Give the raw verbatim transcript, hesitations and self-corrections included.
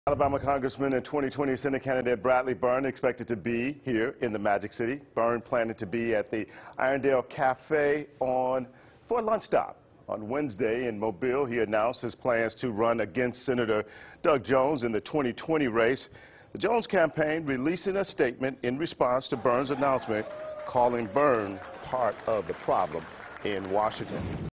Alabama Congressman and twenty twenty Senate candidate Bradley Byrne expected to be here in the Magic City. Byrne planning to be at the Irondale Cafe on for a lunch stop. On Wednesday in Mobile, he announced his plans to run against Senator Doug Jones in the twenty twenty race. The Jones campaign releasing a statement in response to Byrne's announcement, calling Byrne part of the problem in Washington.